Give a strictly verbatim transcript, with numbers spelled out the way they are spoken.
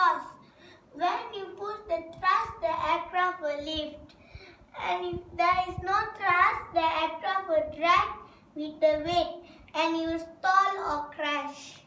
force. When you push the thrust, the aircraft will lift. And if there is no thrust, the aircraft will drag with the weight and you will stall or crash.